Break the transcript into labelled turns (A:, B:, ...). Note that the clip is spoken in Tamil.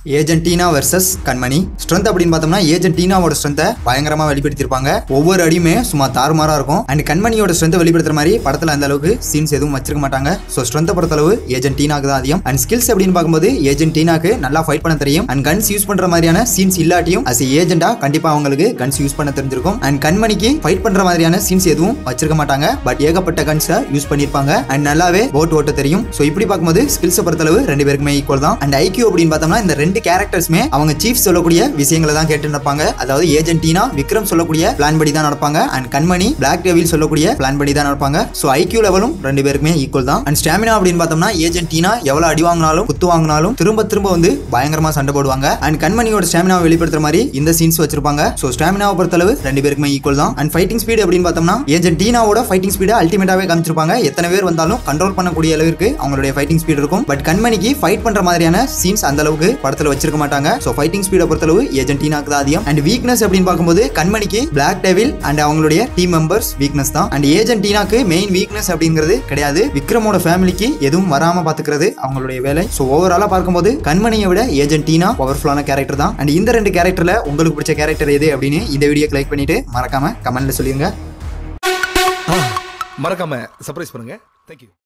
A: Agent Tina versus Kanmani. Strength அப்படின்னு பார்த்தோம்னா ஏஜென்ட் டீனாவோட ஸ்ட்ரென்த்தை பயங்கரமா வெளிப்படுத்திருப்பாங்க. ஒவ்வொரு அடியுமே சும்மா தாறுமாறா இருக்கும். அண்ட் கண்மணியோட ஸ்ட்ரென்த்தை வெளிப்படுத்துற மாதிரி படத்துல அந்த அளவுக்கு சீன்ஸ் எதுவும் வச்சிருக்க மாட்டாங்க. ஸோ ஸ்ட்ரென்த்தை பொறுத்தளவு ஏஜென்ட் டீனாக்கு தான் அதிகம். அண்ட் ஸ்கில்ஸ் அப்படின்னு பார்க்கும்போது ஏஜென்ட் டீனாக்கு நல்லா ஃபைட் பண்ண தெரியும். அண்ட் கன்ஸ் யூஸ் பண்ற மாதிரியான சீன்ஸ் இல்லாட்டியும் அஸ் ஏஜென்டா கண்டிப்பா அவங்களுக்கு கன்ஸ் யூஸ் பண்ண தெரிஞ்சிருக்கும். அண்ட் கண்மணிக்கு ஃபைட் பண்ற மாதிரியான சீன்ஸ் எதுவும் வச்சிருக்க மாட்டாங்க. பட் ஏகப்பட்ட கன்ஸை யூஸ் பண்ணிருப்பாங்க. அண்ட் நல்லாவே போட் ஓட்ட தெரியும். ஸோ இப்படி பார்க்கும்போது ஸ்கில்ஸை பொறுத்தளவு ரெண்டு பேருக்குமே ஈக்குவல் தான். அண்ட் ஐக்யூ அப்படின்னு பார்த்தோம்னா இந்த ரெண்டு கேரக்டர்ஸ்மே அவங்க சீஃப் சொல்லக்கூடிய விஷயங்களை தான் கேட்டு நடப்பாங்க. அதாவது ஏஜென்ட் டீனா விக்ரம் சொல்லக்கூடிய பிளான் படி தான் நடப்பாங்க. அண்ட் கண்மணி பிளாக் டெவில் சொல்லக்கூடிய பிளான் படி தான் நடப்பாங்க. சோ ஐக்யூ லெவலும் ரெண்டு பேருக்குமே ஈக்குவல் தான். அண்ட் ஸ்டாமினா அப்படின்னு பார்த்தோம்னா ஏஜென்ட் டீனா எவ்வளவு அடி வாங்கினாலும் குத்து வாங்கினாலும் திரும்ப திரும்ப வந்து பயங்கரமா சண்டை போடுவாங்க. அண்ட் கண்மணியோட ஸ்டாமினாவை வெளிப்படுத்துற மாதிரி இந்த சீன்ஸ் வச்சிருப்பாங்க. சோ ஸ்டாமினாவை பொறுத்தளவு ரெண்டு பேருக்குமே ஈக்குவல் தான். அண்ட் ஃபைட்டிங் ஸ்பீட் அப்படின்னு பார்த்தோம்னா ஏஜென்ட் டீனாவோட ஃபைட்டிங் ஸ்பீட் அல்டிமேட்டாவே காமிச்சிருப்பாங்க. எத்தனை பேர் வந்தாலும் கண்ட்ரோல் பண்ணக்கூடிய அளவுக்கு அவங்களுடைய ஃபைட்டிங் ஸ்பீட் இருக்கும். பட் கண்மணிக்கு ஃபைட் பண்ற மாதிரியான சீன்ஸ் அந்த அளவுக்கு படத்துல வச்சிருக்க மாட்டாங்க. சோ ஃபைட்டிங் ஸ்பீட பொறுத்தளவு ஏஜென்ட் டீனாக்கு தான் அதிகம். அண்ட் வீக்னஸ் அப்படின்னு பார்க்கும்போது கண்மணிக்கு பிளாக் டெவில் அண்ட் அவங்களுடைய டீம் மெம்பர்ஸ் வீக்னஸ் தான். அண்ட் ஏஜென்ட் டீனாக்கு மெயின் வீக்னஸ் அப்படிங்கிறது கிடையாது. விக்ரமோட ஃபேமிலிக்கு எதுவும் வராம பாத்துக்கிறது அவங்களுடைய வேலை. சோ ஓவராலா பார்க்கும்போது கண்மணியை விட ஏஜென்ட் டீனா பவர்ஃபுல்லான கேரக்டர் தான். அண்ட் இந்த ரெண்டு கேரக்டர்ல உங்களுக்கு பிடிச்ச கேரக்டர் எது அப்படின்னு இந்த வீடியோக்கு லைக் பண்ணிட்டு மறக்காம கமெண்ட்ல சொல்லிருங்க.
B: மறக்காம சர்ப்ரைஸ் பண்ணுங்க. Thank you.